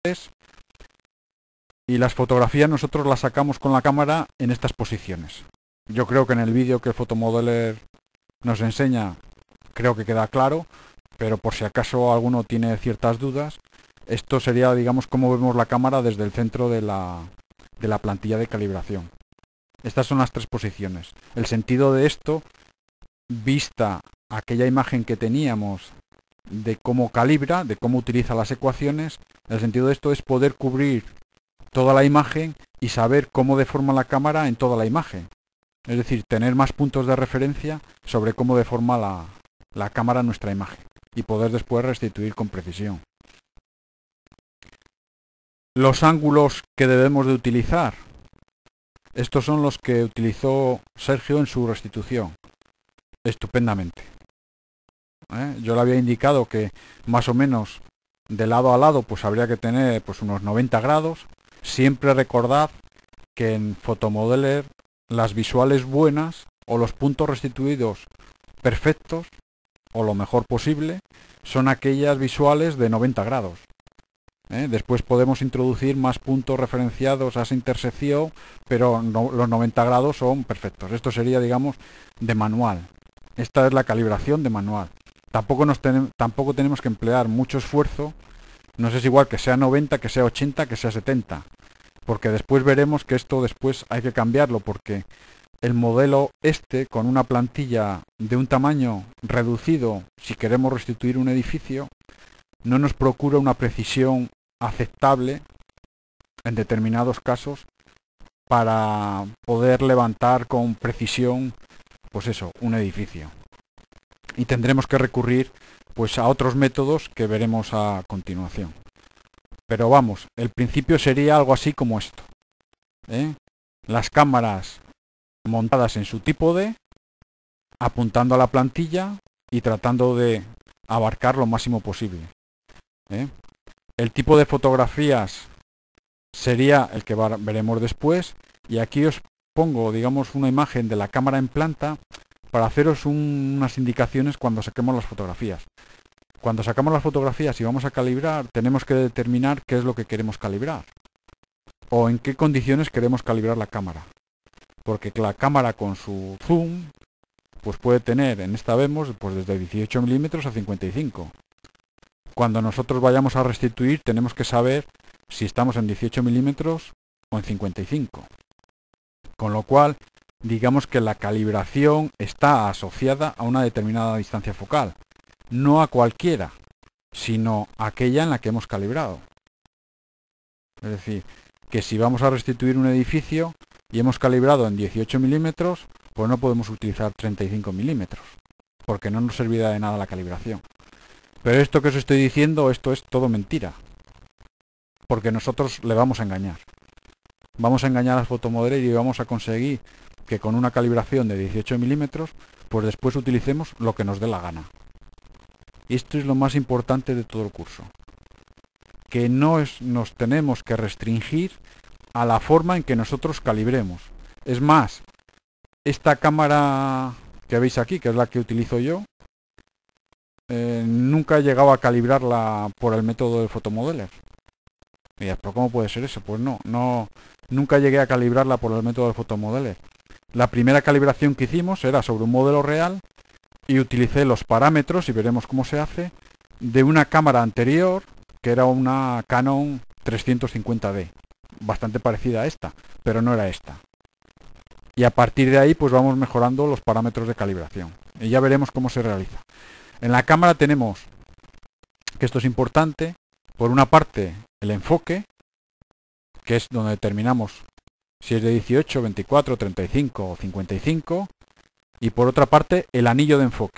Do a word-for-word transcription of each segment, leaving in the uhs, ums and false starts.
y las fotografías nosotros las sacamos con la cámara en estas posiciones. Yo creo que en el vídeo que el Photomodeler nos enseña, creo que queda claro, pero por si acaso alguno tiene ciertas dudas, esto sería, digamos, cómo vemos la cámara desde el centro de la, de la plantilla de calibración. Estas son las tres posiciones. El sentido de esto, vista aquella imagen que teníamos de cómo calibra, de cómo utiliza las ecuaciones, el sentido de esto es poder cubrir toda la imagen y saber cómo deforma la cámara en toda la imagen. Es decir, tener más puntos de referencia sobre cómo deforma la, la cámara nuestra imagen y poder después restituir con precisión. Los ángulos que debemos de utilizar, estos son los que utilizó Sergio en su restitución, estupendamente. ¿Eh? Yo le había indicado que más o menos de lado a lado pues habría que tener pues unos noventa grados. Siempre recordad que en Photomodeler las visuales buenas o los puntos restituidos perfectos o lo mejor posible son aquellas visuales de noventa grados. ¿Eh? Después podemos introducir más puntos referenciados a esa intersección, pero no, los noventa grados son perfectos. Esto sería, digamos, de manual. Esta es la calibración de manual. Tampoco, nos ten, tampoco tenemos que emplear mucho esfuerzo. No es igual que sea noventa, que sea ochenta, que sea setenta. Porque después veremos que esto después hay que cambiarlo, porque el modelo este, con una plantilla de un tamaño reducido, si queremos restituir un edificio, no nos procura una precisión aceptable en determinados casos para poder levantar con precisión, pues eso, un edificio. Y tendremos que recurrir pues a otros métodos que veremos a continuación. Pero vamos, el principio sería algo así como esto. ¿eh? Las cámaras montadas en su tipo D, apuntando a la plantilla y tratando de abarcar lo máximo posible. ¿eh? El tipo de fotografías sería el que veremos después, y aquí os pongo, digamos, una imagen de la cámara en planta para haceros un, unas indicaciones cuando saquemos las fotografías. Cuando sacamos las fotografías y vamos a calibrar, tenemos que determinar qué es lo que queremos calibrar o en qué condiciones queremos calibrar la cámara, porque la cámara con su zoom pues puede tener, en esta vemos, pues desde dieciocho milímetros a cincuenta y cinco. Cuando nosotros vayamos a restituir tenemos que saber si estamos en dieciocho milímetros o en cincuenta y cinco. Con lo cual, digamos que la calibración está asociada a una determinada distancia focal. No a cualquiera, sino a aquella en la que hemos calibrado. Es decir, que si vamos a restituir un edificio y hemos calibrado en dieciocho milímetros, pues no podemos utilizar treinta y cinco milímetros, porque no nos servirá de nada la calibración. Pero esto que os estoy diciendo, esto es todo mentira, porque nosotros le vamos a engañar. Vamos a engañar al Photomodeler y vamos a conseguir que con una calibración de dieciocho milímetros, pues después utilicemos lo que nos dé la gana. Y esto es lo más importante de todo el curso, que no es, nos tenemos que restringir a la forma en que nosotros calibremos. Es más, esta cámara que veis aquí, que es la que utilizo yo, eh, nunca he llegado a calibrarla por el método del Photomodeler. Y dirás, ¿pero cómo puede ser eso? Pues no, no, nunca llegué a calibrarla por el método del Photomodeler. La primera calibración que hicimos era sobre un modelo real, y utilicé los parámetros, y veremos cómo se hace, de una cámara anterior, que era una Canon trescientos cincuenta D, bastante parecida a esta, pero no era esta. Y a partir de ahí pues vamos mejorando los parámetros de calibración, y ya veremos cómo se realiza. En la cámara tenemos, que esto es importante, por una parte el enfoque, que es donde determinamos si es de dieciocho, veinticuatro, treinta y cinco o cincuenta y cinco, y por otra parte el anillo de enfoque.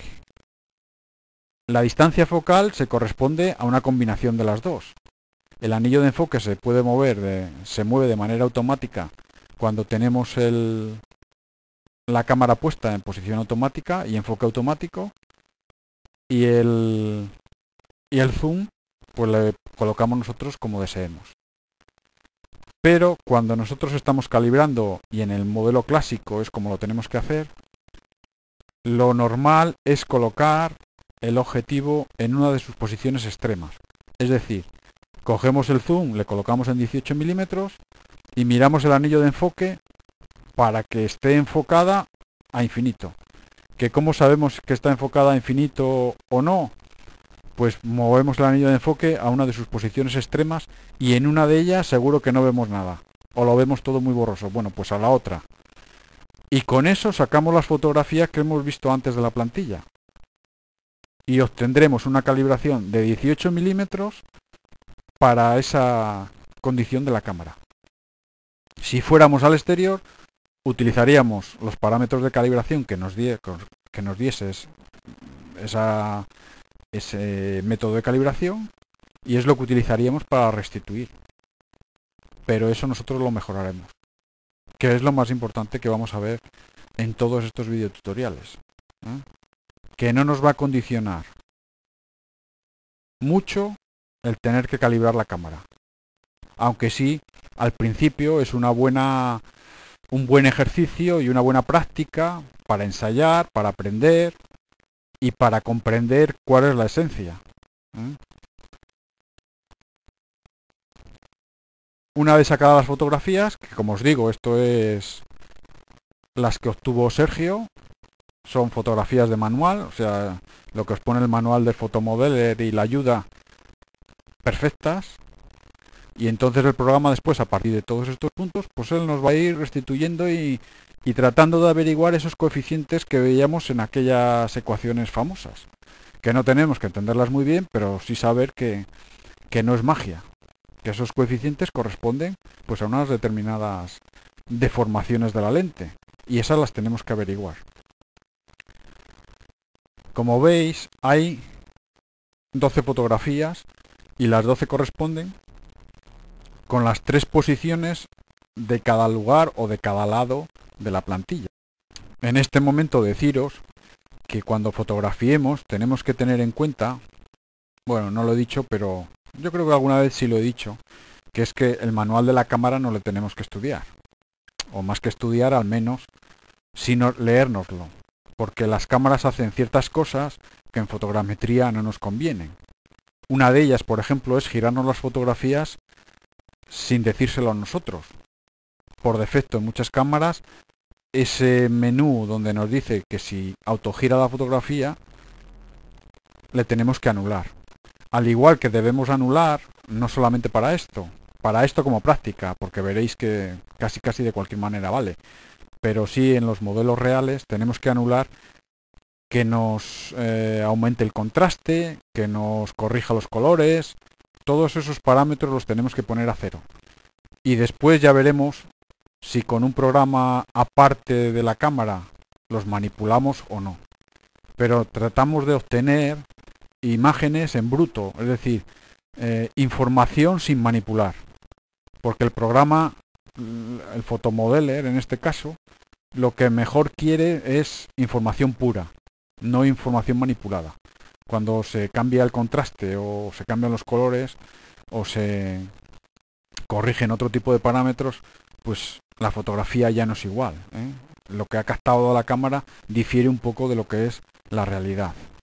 La distancia focal se corresponde a una combinación de las dos. El anillo de enfoque se puede mover, de, se mueve de manera automática cuando tenemos el, la cámara puesta en posición automática y enfoque automático, y el, y el zoom pues le colocamos nosotros como deseemos. Pero cuando nosotros estamos calibrando, y en el modelo clásico es como lo tenemos que hacer, lo normal es colocar el objetivo en una de sus posiciones extremas. Es decir, Cogemos el zoom, le colocamos en dieciocho milímetros y miramos el anillo de enfoque para que esté enfocada a infinito. ¿Que cómo sabemos que está enfocada a infinito o no? Pues movemos el anillo de enfoque a una de sus posiciones extremas y en una de ellas seguro que no vemos nada. O lo vemos todo muy borroso. Bueno, pues a la otra. Y con eso sacamos las fotografías que hemos visto antes de la plantilla. Y obtendremos una calibración de dieciocho milímetros para esa condición de la cámara. Si fuéramos al exterior, utilizaríamos los parámetros de calibración que nos, die, que nos diese esa, ese método de calibración y es lo que utilizaríamos para restituir. Pero eso nosotros lo mejoraremos, que es lo más importante que vamos a ver en todos estos videotutoriales, ¿eh? Que no nos va a condicionar mucho el tener que calibrar la cámara, aunque sí, al principio es una buena, un buen ejercicio y una buena práctica para ensayar, para aprender y para comprender cuál es la esencia, ¿eh? Una vez sacadas las fotografías, que como os digo, esto es las que obtuvo Sergio, son fotografías de manual, o sea, lo que os pone el manual de Photomodeler y la ayuda, perfectas. Y entonces el programa después, a partir de todos estos puntos, pues él nos va a ir restituyendo y, y tratando de averiguar esos coeficientes que veíamos en aquellas ecuaciones famosas, que no tenemos que entenderlas muy bien, pero sí saber que, que no es magia, que esos coeficientes corresponden pues a unas determinadas deformaciones de la lente, y esas las tenemos que averiguar. Como veis, hay doce fotografías y las doce corresponden con las tres posiciones de cada lugar o de cada lado de la plantilla. En este momento deciros que cuando fotografiemos tenemos que tener en cuenta, bueno, no lo he dicho, pero yo creo que alguna vez sí lo he dicho, que es que el manual de la cámara no lo tenemos que estudiar, o más que estudiar, al menos sino leérnoslo, porque las cámaras hacen ciertas cosas que en fotogrametría no nos convienen. Una de ellas, por ejemplo, es girarnos las fotografías sin decírselo a nosotros. Por defecto, en muchas cámaras, ese menú donde nos dice que si autogira la fotografía, le tenemos que anular. Al igual que debemos anular, no solamente para esto, para esto como práctica, porque veréis que casi casi de cualquier manera vale, pero sí en los modelos reales tenemos que anular que nos eh, aumente el contraste, que nos corrija los colores. Todos esos parámetros los tenemos que poner a cero. Y después ya veremos si con un programa aparte de la cámara los manipulamos o no. Pero tratamos de obtener imágenes en bruto, es decir, eh, información sin manipular. Porque el programa, el Photomodeler en este caso, lo que mejor quiere es información pura, no información manipulada. Cuando se cambia el contraste o se cambian los colores o se corrigen otro tipo de parámetros, pues la fotografía ya no es igual, ¿eh? Lo que ha captado la cámara difiere un poco de lo que es la realidad.